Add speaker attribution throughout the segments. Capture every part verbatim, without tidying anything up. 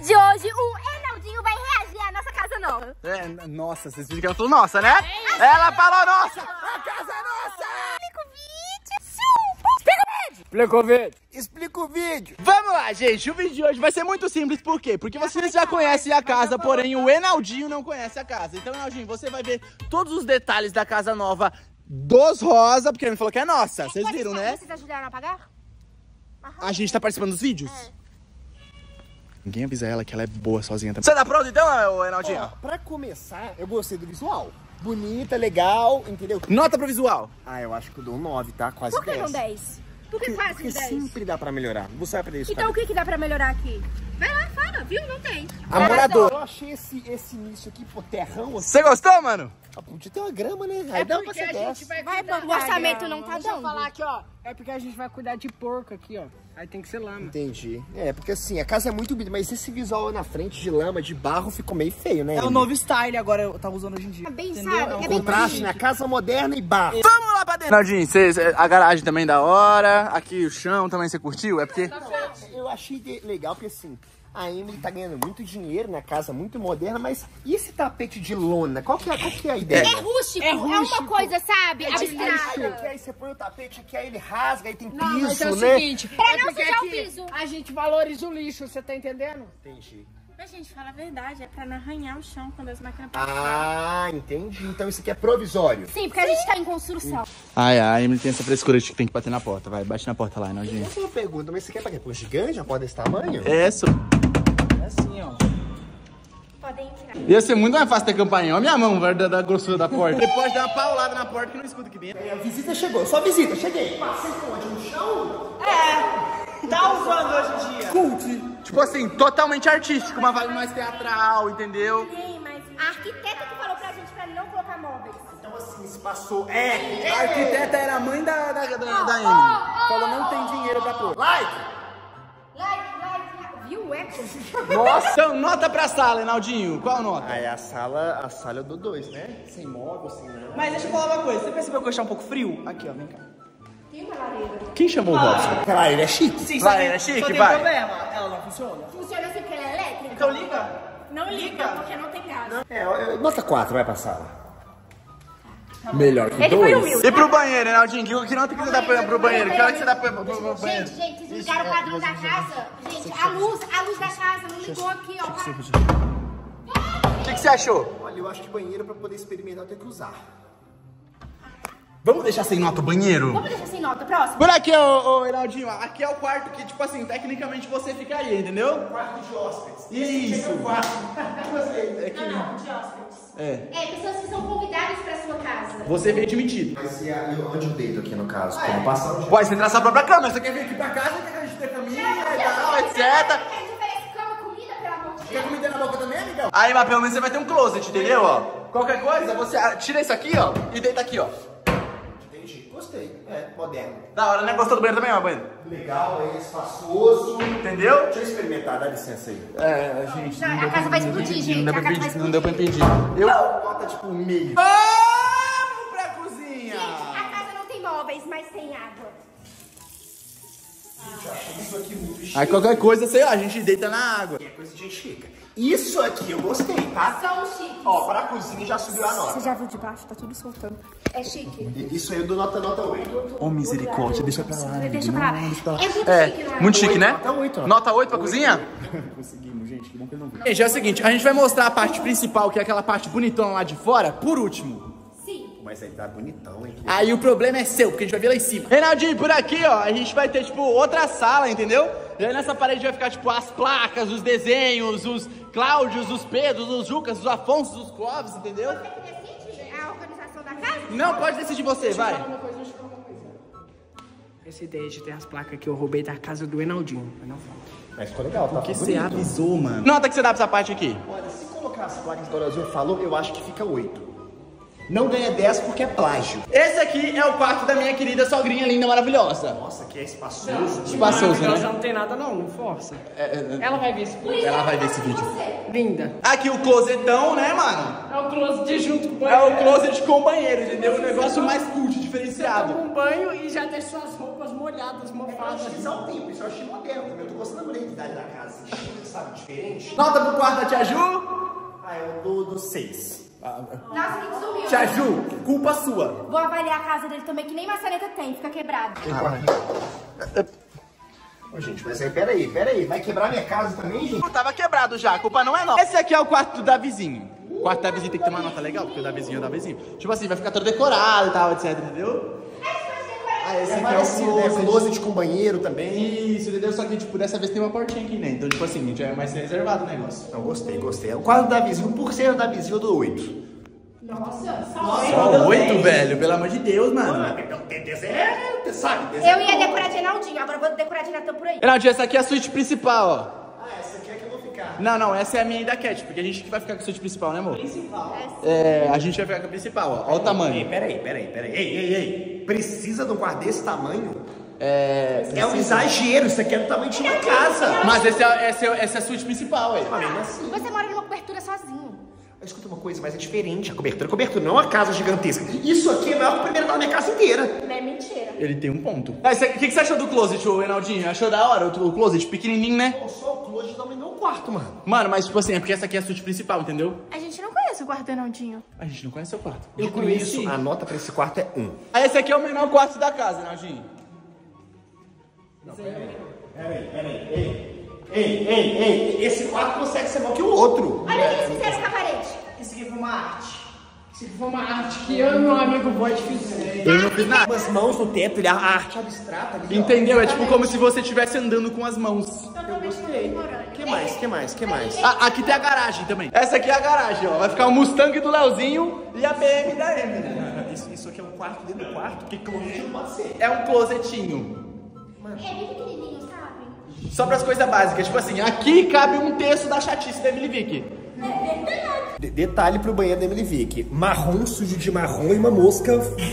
Speaker 1: de hoje o Enaldinho vai reagir à nossa casa nova.
Speaker 2: É, nossa, vocês viram que ela falou nossa, né? É, ela falou nossa! A casa é nossa!
Speaker 3: Explica o vídeo.
Speaker 2: Explica o vídeo. Vamos lá, gente. O vídeo de hoje vai ser muito simples. Por quê? Porque vocês já conhecem a casa, porém o Enaldinho não conhece a casa. Então, Enaldinho, você vai ver todos os detalhes da casa nova dos Rosa, porque ele me falou que é nossa. Vocês viram, né?
Speaker 1: Vocês ajudaram a pagar?
Speaker 2: A gente tá participando dos vídeos? É. Ninguém avisa ela que ela é boa sozinha também. Você tá pronto então, Enaldinho?
Speaker 3: Ó, pra começar, eu gostei do visual. Bonita, legal, entendeu?
Speaker 2: Nota pro visual.
Speaker 3: Ah, eu acho que eu dou um nove, tá? Quase
Speaker 1: Por que
Speaker 3: dez.
Speaker 1: não dez? Por que quase
Speaker 3: Porque
Speaker 1: dez?
Speaker 3: sempre dá pra melhorar. Você vai aprender isso.
Speaker 1: Então o que que dá pra melhorar aqui? Vai lá, fala, viu? Não tem.
Speaker 3: Amorador. Eu achei esse, esse início aqui, pô, terrão. Assim.
Speaker 2: Você gostou, mano?
Speaker 3: Ah, podia ter uma grama, né? Aí dá pra ser dez.
Speaker 1: Vai, o orçamento não tá
Speaker 4: Deixa eu
Speaker 1: dando.
Speaker 4: falar aqui, ó. É porque a gente vai cuidar de porco aqui, ó. Aí tem que ser lama.
Speaker 3: Entendi. É, porque assim, a casa é muito bonita, mas esse visual na frente de lama, de barro, ficou meio feio, né?
Speaker 5: É o novo style agora, eu tava usando hoje em dia.
Speaker 1: É bem,
Speaker 5: entendeu?
Speaker 1: sabe?
Speaker 5: É um
Speaker 1: É bem
Speaker 3: Contraste, né? Casa moderna e barro.
Speaker 2: Vamos lá pra dentro. Enaldinho, a garagem também da hora. Aqui o chão também você curtiu? É porque...
Speaker 3: Eu achei de- legal porque assim, a Emily tá ganhando muito dinheiro na casa, muito moderna, mas e esse tapete de lona? Qual que é, qual que é a ideia?
Speaker 1: É rústico,
Speaker 4: É
Speaker 1: é,
Speaker 4: rústico.
Speaker 1: uma coisa, sabe?
Speaker 3: Aí,
Speaker 1: Abstrata.
Speaker 3: aí você põe o tapete aqui, aí ele rasga, aí tem piso,
Speaker 4: Não, mas é o
Speaker 3: né?
Speaker 4: seguinte,
Speaker 1: Pra
Speaker 4: é
Speaker 1: não
Speaker 4: porque
Speaker 1: sujar o
Speaker 4: aqui
Speaker 1: piso.
Speaker 4: a gente valoriza o lixo, você tá entendendo?
Speaker 3: Entendi.
Speaker 6: Mas, gente, fala a verdade, é pra não arranhar o chão quando as máquinas passam.
Speaker 3: Ah, entendi. Então isso aqui é provisório.
Speaker 1: Sim, porque a gente tá em construção.
Speaker 2: Ai, ai, a Emily tem essa frescura de que tem que bater na porta. Vai, bate na porta lá, Enaldinho.
Speaker 3: Essa é uma pergunta, mas você quer pra quê? Pô, gigante? Uma porta desse tamanho?
Speaker 2: É isso.
Speaker 5: É assim, ó.
Speaker 1: Podem tirar.
Speaker 2: Ia ser muito mais fácil ter campainha. Olha a minha mão, velho, da, da grossura da porta. Você pode dar uma paulada na porta que não escuta aqui dentro.
Speaker 3: A visita chegou, só visita, cheguei. Passei onde? No chão?
Speaker 5: Tá usando hoje em dia.
Speaker 2: Cult. Tipo assim, totalmente artístico, uma vibe mais teatral, entendeu?
Speaker 1: Sim, mas a arquiteta que falou pra gente pra não colocar móveis.
Speaker 3: Então assim, se passou. É!
Speaker 2: A arquiteta era a mãe da, da, da, da Emily. Falou, não tem dinheiro pra pôr.
Speaker 3: Like!
Speaker 1: Like, like, like. Viu o eco?
Speaker 2: Nossa! Então, nota pra sala, Enaldinho. Qual nota?
Speaker 3: Aí a sala, a sala eu dou dois, né? Sem móvel, sem nada.
Speaker 5: Mas deixa eu falar uma coisa, você percebeu que eu achei um pouco frio? Aqui, ó, vem cá.
Speaker 1: Tem uma lareira.
Speaker 2: Quem chamou o Robson?
Speaker 3: Caralho, ele é chique.
Speaker 5: Sim,
Speaker 2: Vai,
Speaker 5: só tem,
Speaker 2: é chique,
Speaker 5: só tem
Speaker 2: vai.
Speaker 5: problema, ela não funciona.
Speaker 1: Funciona assim porque ela é elétrica?
Speaker 5: Então liga.
Speaker 1: Não liga, porque não tem gás.
Speaker 3: É, eu- nota quatro, vai pra sala. Melhor que
Speaker 1: Ele foi
Speaker 3: dois.
Speaker 1: humilde.
Speaker 2: E pro banheiro, Enaldinho? Que, que nota que você dá pro, pro banheiro? Que hora que você dá pro, pro, pro banheiro?
Speaker 1: Gente, gente, vocês ligaram o padrão da casa? Gente, a luz, a luz da casa não ligou aqui, ó.
Speaker 2: O que, que você achou?
Speaker 3: Olha, eu acho que banheiro pra poder experimentar eu tenho que usar.
Speaker 2: Vamos deixar sem nota o banheiro?
Speaker 1: Vamos deixar sem nota, próximo.
Speaker 2: Por aqui, ô, ô Enaldinho, aqui é o quarto que, tipo assim, tecnicamente você ficaria, entendeu?
Speaker 3: Quarto de hóspedes.
Speaker 2: Isso.
Speaker 3: Gostei.
Speaker 2: É que...
Speaker 1: Não, não, de hóspedes.
Speaker 2: É.
Speaker 1: É, pessoas que são convidadas pra sua casa.
Speaker 2: Você veio admitido.
Speaker 3: Mas e a, eu- onde eu deito aqui no caso? Como passar o dia?
Speaker 2: Pode você traçar a própria cama. Você quer vir aqui pra casa, quer a gente ter caminha e tal, etcétera.
Speaker 1: A gente oferece cama, comida, pelo amor de
Speaker 2: Quer
Speaker 1: Deus.
Speaker 2: comida na boca também, amigão? Aí, mas pelo menos você vai ter um closet, entendeu? Ó, qualquer coisa, você ah, tira isso aqui, ó, e deita aqui, ó.
Speaker 3: Entendi. Gostei. É, moderno.
Speaker 2: Da hora, né? Gostou do banheiro também, ó, banheiro?
Speaker 3: Legal, é espaçoso.
Speaker 2: Entendeu?
Speaker 3: Deixa eu experimentar, dá licença aí.
Speaker 2: É, gente.
Speaker 1: Já, a casa vai explodir, gente.
Speaker 2: Não deu
Speaker 1: A
Speaker 2: pra
Speaker 1: casa vai
Speaker 2: impedir. Não
Speaker 1: explodir.
Speaker 2: deu pra impedir. Eu...
Speaker 3: Bota tipo um meio.
Speaker 2: Vamos pra cozinha!
Speaker 1: Gente, a casa não tem móveis, mas tem água.
Speaker 3: Isso aqui muito chique.
Speaker 2: Aí qualquer coisa, sei lá, a gente deita na água.
Speaker 3: É coisa de gente chica. Isso aqui eu gostei, tá?
Speaker 1: São chiques.
Speaker 3: Ó, pra cozinha já subiu a nota.
Speaker 1: Você já viu de baixo? Tá tudo soltando. É chique.
Speaker 3: Isso aí eu dou nota, nota oito.
Speaker 2: Ô, misericórdia, deixa pra lá.
Speaker 1: Deixa pra lá. É muito
Speaker 2: É,
Speaker 1: chique, não é?
Speaker 2: muito chique, né?
Speaker 3: Nota oito, ó.
Speaker 2: Nota oito pra cozinha?
Speaker 3: Conseguimos, gente. Que bom que ele não viu.
Speaker 2: Gente, é o seguinte, a gente vai mostrar a parte principal, que é aquela parte bonitona lá de fora, por último.
Speaker 1: Sim.
Speaker 3: Mas aí tá bonitão, hein?
Speaker 2: Aí o problema é seu, porque a gente vai ver lá em cima. Reinaldinho, por aqui, ó, a gente vai ter, tipo, outra sala, entendeu? E aí nessa parede vai ficar, tipo, as placas, os desenhos, os Cláudios, os Pedros, os Jucas, os Afonsos, os Clóvis, entendeu?
Speaker 1: Você que decide a organização da casa?
Speaker 2: Não, pode decidir você, vai.
Speaker 4: Uma coisa, deixa eu falar uma coisa. Essa ideia de ter as placas que eu roubei da casa do Enaldinho, mas não fala.
Speaker 3: Mas ficou legal, tá?
Speaker 2: O que você avisou, mano? Nota que você dá pra essa parte aqui.
Speaker 3: Olha, se colocar as placas que o Brasil falou, eu acho que fica oito. Não ganha dez porque é plágio.
Speaker 2: Esse aqui é o quarto da minha querida sogrinha linda, maravilhosa.
Speaker 3: Nossa, que é espaçoso.
Speaker 2: Espaçoso,
Speaker 4: Ela
Speaker 2: né?
Speaker 4: já não tem nada não, não força.
Speaker 2: É, é,
Speaker 4: Ela vai ver esse vídeo.
Speaker 2: ela vai ver esse vídeo.
Speaker 4: Linda.
Speaker 2: Aqui o closetão, né, mano?
Speaker 4: É o closet de junto com o
Speaker 2: É
Speaker 4: banheiro.
Speaker 2: o closet com banheiro, entendeu? Um negócio mais cult,
Speaker 4: Toma
Speaker 2: diferenciado.
Speaker 4: um banho e já deixou as roupas molhadas, mofadas.
Speaker 3: Utilizar o tempo, isso eu achei moderno também. Eu tô gostando da modernidade da casa. sabe, diferente.
Speaker 2: Nota pro quarto da Tia Ju.
Speaker 3: Ah, eu dou do seis.
Speaker 1: Nossa, que sumiu.
Speaker 3: Tia Ju, culpa sua.
Speaker 1: Vou avaliar a casa dele também, que nem maçaneta tem, fica quebrado.
Speaker 3: Ô, gente, mas aí, peraí, peraí. Vai quebrar minha casa também, gente?
Speaker 2: Tava quebrado já, a culpa não é nossa. Esse aqui é o quarto do Davizinho. O quarto do Davizinho tem que ter uma nota legal, porque o Davizinho é o Davizinho. Tipo assim, vai ficar todo decorado e tal, etc, entendeu? Ah, esse
Speaker 3: É
Speaker 2: aqui é o
Speaker 3: parecido, né?
Speaker 2: closet.
Speaker 3: Closet com banheiro também.
Speaker 2: Isso, entendeu? Só que, tipo, dessa vez tem uma portinha aqui, né? Então, tipo assim, já é mais reservado o negócio.
Speaker 3: Não, gostei, gostei. O quadro da vizinha, por ser da vizinha, eu dou oito.
Speaker 1: Nossa, só
Speaker 2: Só oito, velho? Pelo amor de Deus, mano.
Speaker 3: É, sabe?
Speaker 1: Eu ia decorar de Reinaldinho, agora eu vou decorar de Natan por aí.
Speaker 2: Reinaldinho, essa aqui é a suíte principal, ó.
Speaker 3: Ah, essa aqui é que eu vou ficar.
Speaker 2: Não, não, essa é a minha e da Cat, porque a gente que vai ficar com a suíte principal, né, amor? Principal. É, a gente vai ficar com a principal, ó. Olha o
Speaker 3: Ei,
Speaker 2: tamanho.
Speaker 3: peraí, peraí, peraí. Ei, ei, ei. Precisa de um quarto desse tamanho?
Speaker 2: É.
Speaker 3: É um exagero, isso aqui é do tamanho de uma casa.
Speaker 2: Mas esse é, esse é, essa é a suíte principal, ué.
Speaker 3: Mas mesmo assim.
Speaker 1: Você mora numa cobertura sozinho.
Speaker 3: Mas escuta uma coisa, mas é diferente. A cobertura é cobertura, não é uma casa gigantesca. Isso aqui é maior que o primeiro da minha casa inteira.
Speaker 1: Não é mentira.
Speaker 2: Ele tem um ponto. Ah, esse aqui- O que, que você achou do closet, ô Reinaldinho? Achou da hora o, o closet? Pequenininho, né?
Speaker 3: Pô, só o closet dominou o quarto, mano.
Speaker 2: Mano, mas tipo assim, é porque essa aqui é a suíte principal, entendeu?
Speaker 6: A gente não conhece o quarto do Reinaldinho.
Speaker 2: A gente não conhece o quarto.
Speaker 3: Eu conheço. A nota pra esse quarto é um.
Speaker 2: Ah, esse aqui é o menor quarto da casa, Reinaldinho.
Speaker 3: Peraí, peraí, ei. Ei, ei, ei. Esse quarto consegue ser maior que o outro.
Speaker 1: Olha o que eles fizeram com a parede.
Speaker 4: Isso aqui foi uma arte. Isso aqui foi uma arte que eu e meu amigo Void fizemos.
Speaker 2: Eu não fiz nada.
Speaker 3: Umas mãos no teto, ele, a arte abstrata ali. ó.
Speaker 2: Entendeu? É tipo como se você estivesse andando com as mãos.
Speaker 3: Que mais, que mais, que mais?
Speaker 2: Ah, aqui tem a garagem também. Essa aqui é a garagem, ó. Vai ficar o Mustang do Leozinho e a B M da Emily.
Speaker 3: Isso, isso aqui é um quarto dentro do quarto, porque closet não pode ser.
Speaker 2: É um closetinho.
Speaker 1: É bem pequenininho, sabe?
Speaker 2: Só pras coisas básicas. Tipo assim, aqui cabe um terço da chatice da Emily Vick.
Speaker 3: De- detalhe pro banheiro da Emily Vick. Marrom, sujo de marrom e uma mosca.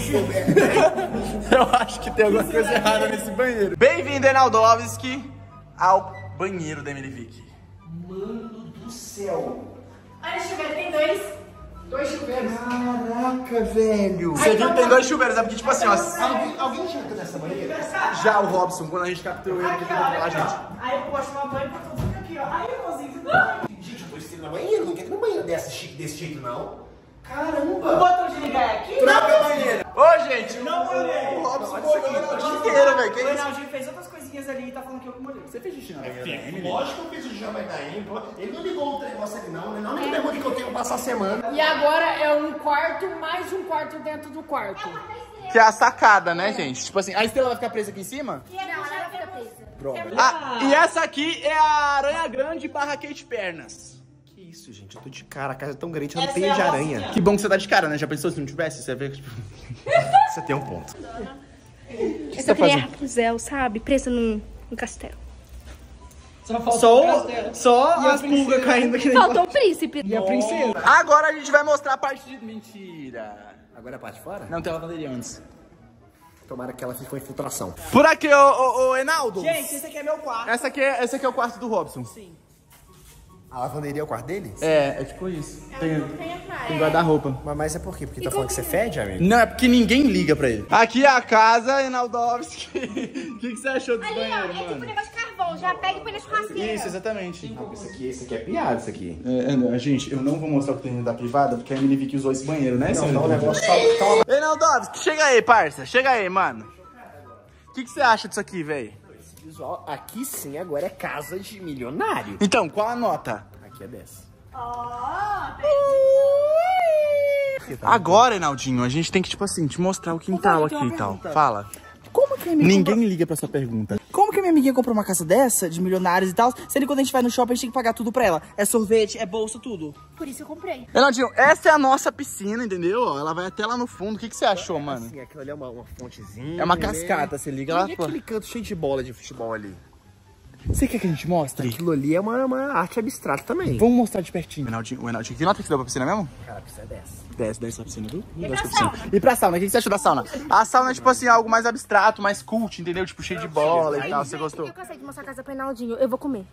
Speaker 2: Eu acho que tem alguma coisa errada nesse banheiro. Bem-vindo, Reinaldowski, ao banheiro da Emily Vick.
Speaker 3: Mano do céu.
Speaker 6: Olha, chuveiro, tem dois. Dois chuveiros.
Speaker 3: Caraca, velho.
Speaker 2: Você viu que tem dois chuveiros, é porque tipo assim, ó.
Speaker 3: Alguém, alguém já entrou nessa banheira?
Speaker 2: Já o Robson, quando a gente capturou ele, que tentou controlar a gente.
Speaker 5: Aí eu posso tomar banho e botou tudo aqui, ó. Aí, irmãozinho, tudo
Speaker 3: Gente, eu tô estilo na banheira, não quero ir no banheiro dessa chique desse jeito, não.
Speaker 5: O
Speaker 3: Caramba.
Speaker 5: botão de ligar é aqui?
Speaker 2: Troca a banheira. Ô, gente,
Speaker 5: Não molhei.
Speaker 2: o Robson molhou o dia inteiro, velho. Que
Speaker 5: O
Speaker 2: isso?
Speaker 5: Reinaldinho fez outras coisinhas ali e tá falando que eu que molhei.
Speaker 2: Você fez xixi na banheira da Emily?
Speaker 3: Lógico que eu fiz o jamba da Emily. Ele não ligou outro negócio ali, não. Ele não me pergunta que eu tenho que passar a semana.
Speaker 4: E agora é um quarto mais um quarto dentro do quarto.
Speaker 2: Que é a sacada, né, gente? Tipo assim, a Estrela vai ficar presa aqui em cima?
Speaker 1: Não, ela não fica presa.
Speaker 2: Ah, e essa aqui é a Aranha Grande barra Kate Pernas.
Speaker 3: Que isso, gente. Eu tô de cara. A casa é tão grande, eu não tenho de aranha.
Speaker 2: Que bom que você tá de cara, né? Já pensou se não tivesse? Você vê que, tipo...
Speaker 3: Você tem um ponto.
Speaker 6: Eu
Speaker 2: tá
Speaker 6: só queria
Speaker 2: fazendo?
Speaker 6: Rapunzel, sabe? Presa num, num castelo.
Speaker 4: Só falta
Speaker 5: Só,
Speaker 4: o castelo.
Speaker 5: só
Speaker 4: E a
Speaker 5: as
Speaker 4: princesa?
Speaker 5: pulgas caindo aqui.
Speaker 6: Faltou o príncipe.
Speaker 4: E a princesa.
Speaker 2: Agora a gente vai mostrar a parte de... Mentira.
Speaker 3: Agora é a parte de fora?
Speaker 2: Não, tem a lavanderia antes.
Speaker 3: Tomara que ela fique com infiltração.
Speaker 2: Por aqui, ô, ô, ô Enaldo.
Speaker 5: Gente, esse aqui é meu quarto.
Speaker 2: Essa aqui, é, esse aqui é o quarto do Robson.
Speaker 5: Sim.
Speaker 3: A lavanderia é o quarto dele?
Speaker 2: É, é tipo isso. Tem,
Speaker 6: Tem atrás.
Speaker 2: tem guarda-roupa.
Speaker 3: Mas, mas é por quê? Porque tá falando que você fede, amigo?
Speaker 2: Não, é porque ninguém liga pra ele. Aqui é a casa, Enaldowski. O que, que você achou desse
Speaker 1: Ali, ó,
Speaker 2: banheiro,
Speaker 1: é tipo um
Speaker 2: mano?
Speaker 1: negócio de carvão. Já pega e põe na churrasqueira.
Speaker 2: Isso, exatamente.
Speaker 3: Não, isso aqui, isso aqui é piada, isso aqui.
Speaker 2: É, é, gente, eu não vou mostrar o que tem da privada, porque a Emily Vick usou esse banheiro, né?
Speaker 3: Não, não, o negócio só... Calma.
Speaker 2: Enaldowski, chega aí, parça. Chega aí, mano. O que, que você acha disso aqui, velho?
Speaker 3: Esse visual aqui sim agora é casa de milionário.
Speaker 2: Então, qual a nota?
Speaker 3: Aqui é dez.
Speaker 2: Agora, Enaldinho, a gente tem que, tipo assim, te mostrar o quintal aqui e tal. Fala.
Speaker 5: Como que a minha
Speaker 2: Ninguém liga pra sua pergunta.
Speaker 5: Como que a minha amiguinha comprou uma casa dessa, de milionários e tal, sendo que quando a gente vai no shopping a gente tem que pagar tudo pra ela? É sorvete, é bolsa, tudo.
Speaker 1: Por isso eu comprei.
Speaker 2: Enaldinho, essa é a nossa piscina, entendeu? Ó, ela vai até lá no fundo. O que, que você achou, mano?
Speaker 3: Assim, aquilo ali é uma, uma fontezinha.
Speaker 2: É uma
Speaker 3: né?
Speaker 2: cascata, você liga lá,
Speaker 3: E
Speaker 2: pô.
Speaker 3: aquele canto cheio de bola de futebol ali?
Speaker 2: Você quer que a gente mostre?
Speaker 3: Aquilo ali é uma, uma arte abstrata também.
Speaker 2: Vamos mostrar de pertinho. O Enaldinho, o Enaldinho, que nota que você deu pra piscina mesmo?
Speaker 3: Cara, precisa dez.
Speaker 2: dez, dez pra piscina, viu? dez pra piscina. E pra sauna, o que que você achou da sauna? A sauna é tipo assim, algo mais abstrato, mais cult, entendeu? Tipo cheio de bola e tal, você gostou?
Speaker 1: Eu cansei de mostrar a casa pro Reinaldinho. Eu vou comer.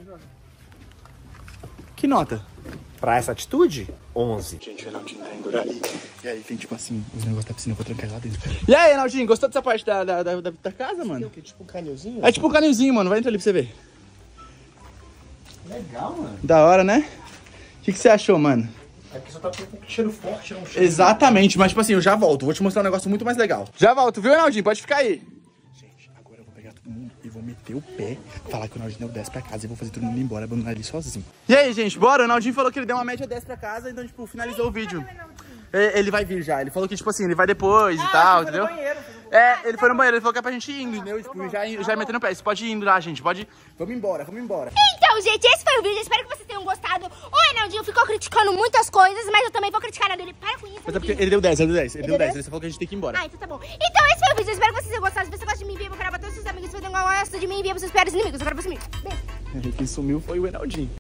Speaker 2: Que nota?
Speaker 3: Pra essa atitude, onze.
Speaker 2: Gente, o Enaldinho tá indo ali. E aí tem tipo assim, os negócios da piscina, eu vou trancar ele lá dentro. E aí, Enaldinho, gostou dessa parte da, da, da, da casa, mano?
Speaker 3: Que tipo um canilzinho?
Speaker 2: É tipo um canilzinho, mano, vai entrar ali pra você ver.
Speaker 3: legal, mano.
Speaker 2: Da hora, né? O que, que você achou, mano?
Speaker 3: É porque só tá com um cheiro forte, não um cheiro.
Speaker 2: Exatamente, mas tipo assim, eu já volto. Vou te mostrar um negócio muito mais legal. Já volto, viu, Reinaldinho? Pode ficar aí. Gente, agora eu vou pegar todo mundo e vou meter o pé, falar que o Reinaldinho deu dez pra casa e vou fazer todo mundo ir embora, abandonar ele sozinho. E aí, gente, bora? O Reinaldinho falou que ele deu uma média dez pra casa, então, tipo, finalizou o vídeo. Ele vai vir já, ele falou que, tipo assim, ele vai depois e tal, entendeu? É, ele foi no banheiro, ele falou que é pra gente ir indo, entendeu? Tipo, já, já metendo o pé. Você pode ir indo lá, gente, pode ir. Vamos embora, vamos embora.
Speaker 1: Então, gente, esse foi o vídeo. Espero que vocês tenham gostado. O Reinaldinho ficou criticando muitas coisas, mas eu também vou criticar a dele. Para com isso,
Speaker 2: Mas é porque
Speaker 1: amiguinho.
Speaker 2: ele deu dez, ele deu dez, ele
Speaker 1: Ele
Speaker 2: deu
Speaker 1: deu
Speaker 2: dez. Ele só falou que a gente tem que ir embora.
Speaker 1: Ah, então tá bom. Então, esse foi o vídeo. Espero que vocês tenham gostado. Se você gosta de mim, envia pro canal pra todos os seus amigos. Se você não gosta de mim, envia pros seus piores inimigos. Eu quero pra sumir. Beijo.
Speaker 2: Quem sumiu foi o Reinaldinho.